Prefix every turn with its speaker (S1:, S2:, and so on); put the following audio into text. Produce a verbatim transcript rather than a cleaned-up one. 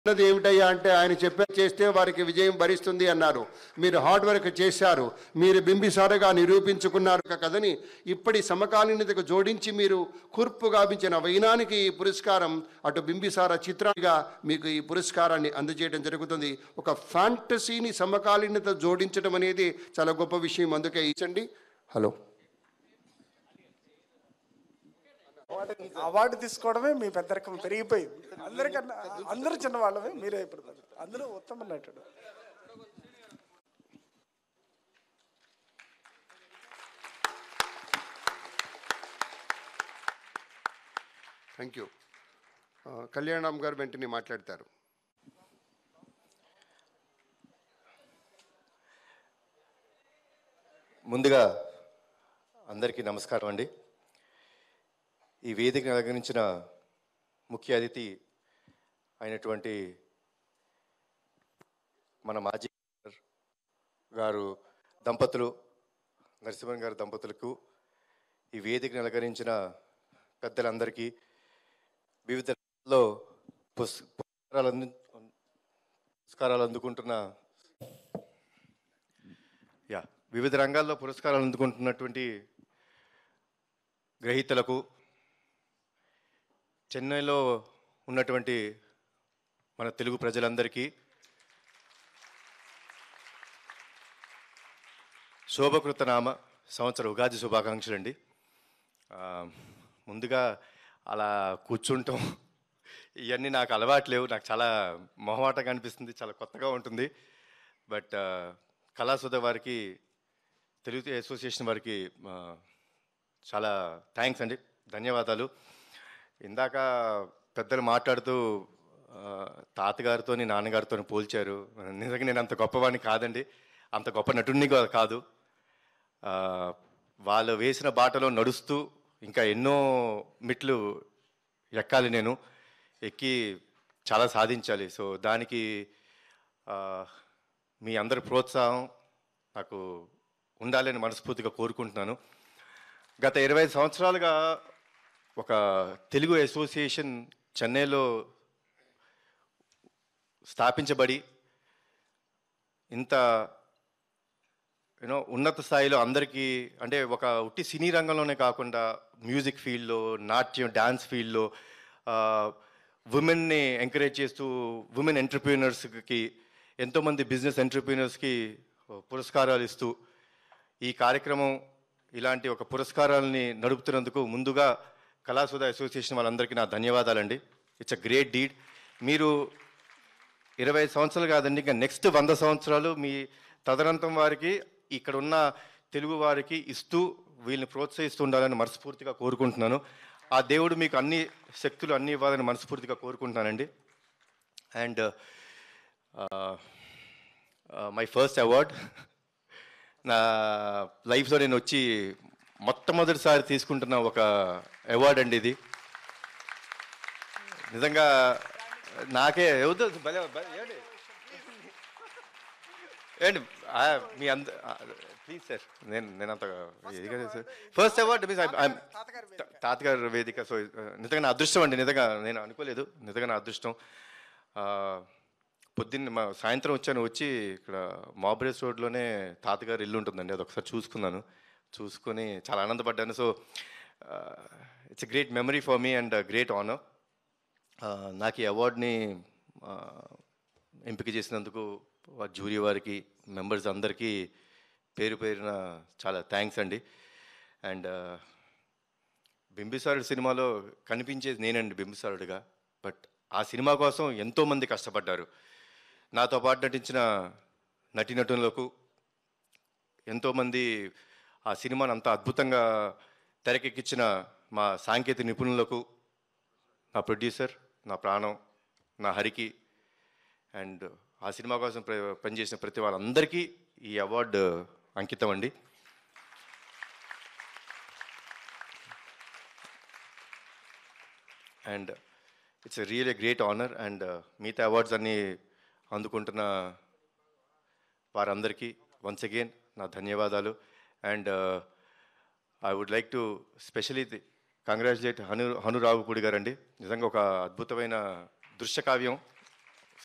S1: అన్నది ఏమిటయ్యా అంటే ఆయన చెప్పే చేస్తే వారికి విజయం భరిస్తుంది అన్నారు. మీరు హార్డ్ వర్క్ చేశారు, మీరు బింబిసారగా నిరూపించుకున్నారు కదని ఇప్పటి సమకాలీనతకు జోడించి మీరు కూర్పు గావించిన వైనానికి ఈ పురస్కారం అటు బింబిసార చిత్రంగా మీకు ఈ పురస్కారాన్ని అందజేయడం జరుగుతుంది. ఒక ఫ్యాంటసీని సమకాలీనత జోడించడం అనేది చాలా గొప్ప విషయం. అందుకే ఇచ్చండి. హలో,
S2: అవార్డు తీసుకోవడమే మీ పెద్దరికం పెరిగిపోయింది. అందరికన్నా అందరూ చిన్నవాళ్ళమే, మీరే ఇప్పుడు అందరూ ఉత్తమ నటుడు.
S1: Thank you. కళ్యాణం గారు వెంటనే మాట్లాడతారు.
S3: ముందుగా అందరికీ నమస్కారం అండి. ఈ వేదికను అలంకరించిన ముఖ్య అతిథి అయినటువంటి మన మాజీ గారు దంపతులు నరసింహన్ గారు దంపతులకు, ఈ వేదికను అలంకరించిన పెద్దలందరికీ, వివిధలో పురస్కారాలు అంది పురస్కారాలు అందుకుంటున్న యా వివిధ రంగాల్లో పురస్కారాలు అందుకుంటున్నటువంటి గ్రహీతలకు, చెన్నైలో ఉన్నటువంటి మన తెలుగు ప్రజలందరికీ శోభకృత నామ సంవత్సర ఉగాది శుభాకాంక్షలు అండి. ముందుగా అలా కూర్చుంటాం ఇవన్నీ నాకు అలవాట్లేవు, నాకు చాలా మొహమాటంగా అనిపిస్తుంది, చాలా కొత్తగా ఉంటుంది. బట్ కళాసుధ వారికి, తెలుగు అసోసియేషన్ వారికి చాలా థ్యాంక్స్ అండి, ధన్యవాదాలు. ఇందాక పెద్దలు మాట్లాడుతూ తాతగారితో నాన్నగారితో పోల్చారు. నిజంగా నేను అంత గొప్పవాడిని కాదండి, అంత గొప్ప నటుడిని కాదు. వాళ్ళు వేసిన బాటలో నడుస్తూ ఇంకా ఎన్నో మెట్లు ఎక్కాలి, నేను ఎక్కి చాలా సాధించాలి. సో దానికి మీ అందరి ప్రోత్సాహం నాకు ఉండాలని మనస్ఫూర్తిగా కోరుకుంటున్నాను. గత ఇరవై సంవత్సరాలుగా ఒక తెలుగు అసోసియేషన్ చెన్నైలో స్థాపించబడి ఇంత యూనో ఉన్నత స్థాయిలో అందరికీ, అంటే ఒక ఉట్టి సినీ రంగంలోనే కాకుండా మ్యూజిక్ ఫీల్డ్లో, నాట్యం డ్యాన్స్ ఫీల్డ్లో ఉమెన్ని ఎంకరేజ్ చేస్తూ ఉమెన్ ఎంటర్ప్రీనర్స్కి, ఎంతోమంది బిజినెస్ ఎంటర్ప్రీనర్స్కి పురస్కారాలు ఇస్తూ ఈ కార్యక్రమం ఇలాంటి ఒక పురస్కారాలని నడుపుతున్నందుకు ముందుగా కళాసుధ అసోసియేషన్ వాళ్ళందరికీ నా ధన్యవాదాలండి. It's a great deed. మీరు ఇరవై సంవత్సరాలు కాదండి, ఇంకా నెక్స్ట్ వంద సంవత్సరాలు మీ తదనంతం వారికి, ఇక్కడ ఉన్న తెలుగు వారికి ఇస్తూ వీళ్ళని ప్రోత్సహిస్తూ ఉండాలని మనస్ఫూర్తిగా కోరుకుంటున్నాను. ఆ దేవుడు మీకు అన్ని శక్తులు అన్ని ఇవ్వాలని మనస్ఫూర్తిగా కోరుకుంటున్నానండి. అండ్ మై ఫస్ట్ అవార్డ్ నా లైఫ్లో నేను వచ్చి మొట్టమొదటిసారి తీసుకుంటున్న ఒక అవార్డ్ అండి ఇది. నిజంగా నాకే ఎవరు ఏంటి మీ అంద ప్లీజ్ సార్, నేను నేను అంత ఫస్ట్ అవార్డ్ మీన్స్ తాతగారు వేదిక. సో నిజంగా నా అదృష్టం అండి, నిజంగా నేను అనుకోలేదు, నిజంగా నా అదృష్టం. పొద్దున్న మా సాయంత్రం వచ్చాను, వచ్చి ఇక్కడ మాబ్రేస్ రోడ్లోనే తాతగారు ఇల్లు ఉంటుందండి, అది ఒకసారి చూసుకున్నాను, చూసుకొని చాలా ఆనందపడ్డాను. So it's a great memory for me and great honour. నాకు ఈ అవార్డ్ని ఎంపిక చేసినందుకు జ్యూరీ వారికి, మెంబర్స్ అందరికీ పేరు పేరున చాలా థ్యాంక్స్ అండి. అండ్ బింబిసారుడు సినిమాలో కనిపించేది నేనండి బింబిసారుడుగా, బట్ ఆ సినిమా కోసం ఎంతోమంది కష్టపడ్డారు. నాతో పాటు నటించిన నటీనటులకు, ఎంతోమంది ఆ సినిమాను అంత అద్భుతంగా తెరకెక్కించిన మా సాంకేతిక నిపుణులకు, నా ప్రొడ్యూసర్, నా ప్రాణం, నా హరికి, అండ్ ఆ సినిమా కోసం పనిచేసిన ప్రతి వాళ్ళందరికీ ఈ అవార్డు అంకితం అండి. And it's real great honour. And మిగతా అవార్డ్స్ అన్నీ అందుకుంటున్న వారందరికీ వన్స్ అగైన్ నా ధన్యవాదాలు. And I would like to specially congratulate Hanu Hanu Ravupudi గారండి. నిజంగా ఒక అద్భుతమైన దృశ్య కావ్యం